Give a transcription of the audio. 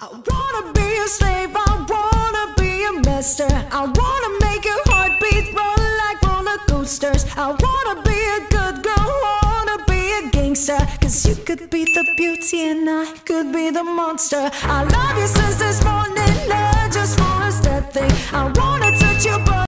I wanna be a slave, I wanna be a master. I wanna make your heartbeat run like roller coasters. I wanna be a good girl, wanna be a gangster. Cause you could be the beauty and I could be the monster. I love you since this morning, love